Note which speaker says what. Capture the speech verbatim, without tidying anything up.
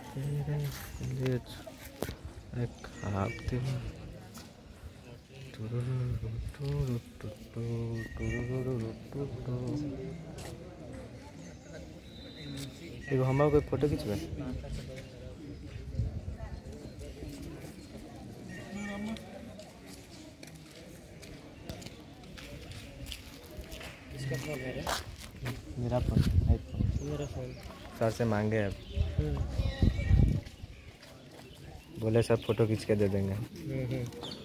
Speaker 1: तेरे लिए एक ख्वाब थी। एगो हमारा कोई फोटो खींचबे।
Speaker 2: किसका फोन है रे?
Speaker 1: मेरा फोन, आईफोन।
Speaker 2: मेरा फोन
Speaker 1: सर से मांगे अब, बोले सर फोटो खींच के दे देंगे।